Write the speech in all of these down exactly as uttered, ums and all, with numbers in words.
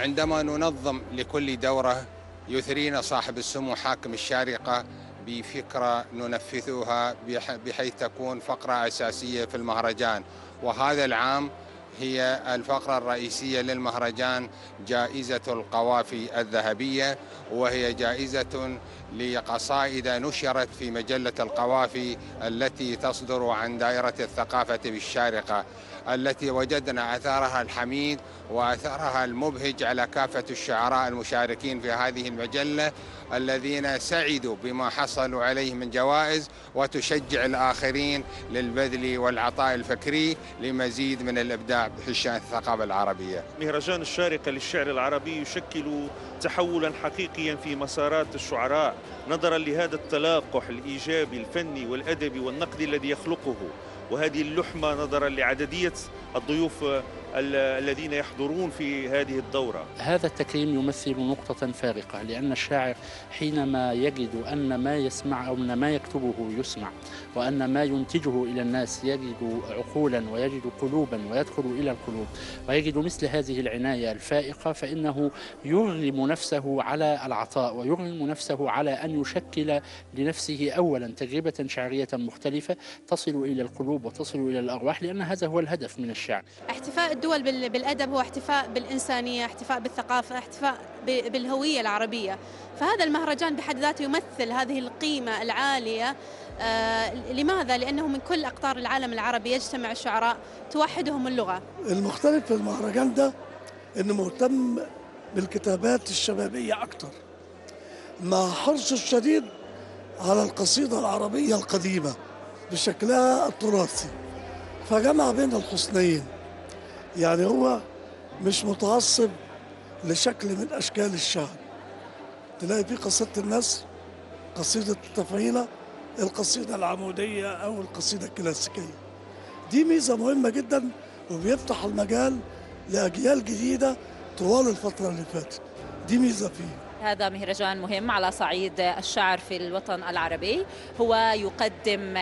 عندما ننظم لكل دورة يثرينا صاحب السمو حاكم الشارقة بفكرة ننفذها بحيث تكون فقرة أساسية في المهرجان. وهذا العام هي الفقرة الرئيسية للمهرجان جائزة القوافي الذهبية، وهي جائزة لقصائد نشرت في مجلة القوافي التي تصدر عن دائرة الثقافة بالشارقة، التي وجدنا أثرها الحميد وأثرها المبهج على كافة الشعراء المشاركين في هذه المجلة الذين سعدوا بما حصلوا عليه من جوائز، وتشجع الآخرين للبذل والعطاء الفكري لمزيد من الإبداع في شأن الثقافة العربية. مهرجان الشارقة للشعر العربي يشكل تحولا حقيقيا في مسارات الشعراء نظرا لهذا التلاقح الإيجابي الفني والأدبي والنقدي الذي يخلقه، وهذه اللحمة نظرا لعددية الضيوف الذين يحضرون في هذه الدورة. هذا التكريم يمثل نقطة فارقة، لأن الشاعر حينما يجد أن ما يسمع أو أن ما يكتبه يسمع، وأن ما ينتجه إلى الناس يجد عقولا ويجد قلوبا ويدخل إلى القلوب، ويجد مثل هذه العناية الفائقة، فإنه يرغم نفسه على العطاء ويرغم نفسه على أن يشكل لنفسه أولا تجربة شعرية مختلفة تصل إلى القلوب وتصل إلى الأرواح، لأن هذا هو الهدف من الشعر. احتفاء الدول بالأدب هو احتفاء بالإنسانية، احتفاء بالثقافة، احتفاء بالهوية العربية، فهذا المهرجان بحد ذاته يمثل هذه القيمة العالية. آه لماذا؟ لأنه من كل أقطار العالم العربي يجتمع الشعراء توحدهم اللغة. المختلف في المهرجان ده إنه مهتم بالكتابات الشبابية أكتر، مع حرص الشديد على القصيدة العربية القديمة بشكلها التراثي، فجمع بين الحسنيين. يعني هو مش متعصب لشكل من أشكال الشعر، تلاقي فيه قصيدة النثر، قصيدة التفعيلة، القصيدة العمودية أو القصيدة الكلاسيكية. دي ميزة مهمة جدا، وبيفتح المجال لأجيال جديدة طوال الفترة اللي فاتت. دي ميزة فيه. هذا مهرجان مهم على صعيد الشعر في الوطن العربي، هو يقدم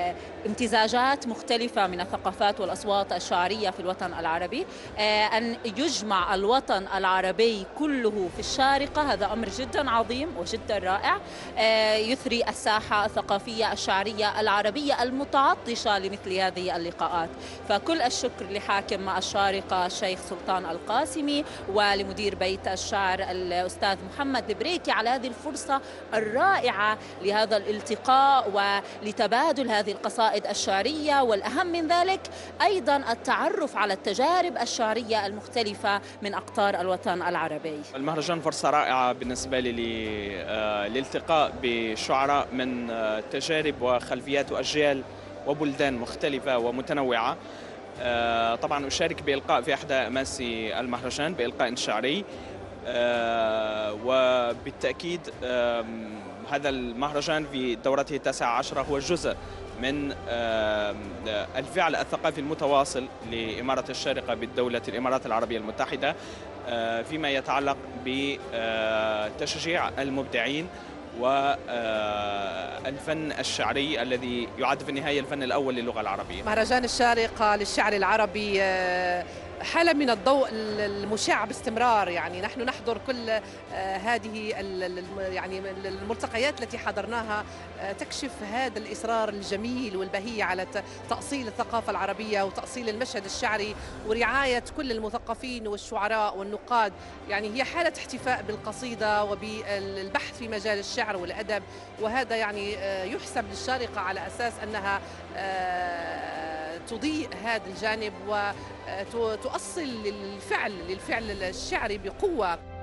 امتزاجات مختلفة من الثقافات والأصوات الشعرية في الوطن العربي. أن يجمع الوطن العربي كله في الشارقة هذا أمر جدا عظيم وجدا رائع، يثري الساحة الثقافية الشعرية العربية المتعطشة لمثل هذه اللقاءات. فكل الشكر لحاكم الشارقة الشيخ سلطان القاسمي ولمدير بيت الشعر الأستاذ محمد محمد البريكي على هذه الفرصة الرائعة لهذا الالتقاء ولتبادل هذه القصائد الشعرية، والأهم من ذلك أيضا التعرف على التجارب الشعرية المختلفة من أقطار الوطن العربي. المهرجان فرصة رائعة بالنسبة لي للالتقاء بشعراء من تجارب وخلفيات وأجيال وبلدان مختلفة ومتنوعة. طبعا أشارك بإلقاء في إحدى أماسي المهرجان بإلقاء شعري، آه وبالتأكيد آه هذا المهرجان في دورته التاسعة عشرة هو جزء من آه الفعل الثقافي المتواصل لإمارة الشارقة بالدولة الإمارات العربية المتحدة آه فيما يتعلق بتشجيع المبدعين والفن الشعري الذي يعد في النهاية الفن الأول للغة العربية. مهرجان الشارقة للشعر العربي حالة من الضوء المشع باستمرار، يعني نحن نحضر كل هذه يعني الملتقيات التي حضرناها تكشف هذا الإصرار الجميل والبهي على تأصيل الثقافة العربية وتأصيل المشهد الشعري ورعاية كل المثقفين والشعراء والنقاد. يعني هي حالة احتفاء بالقصيدة وبالبحث في مجال الشعر والأدب، وهذا يعني يحسب للشارقة على أساس أنها تضيء هذا الجانب وتؤصل للفعل للفعل الشعري بقوة.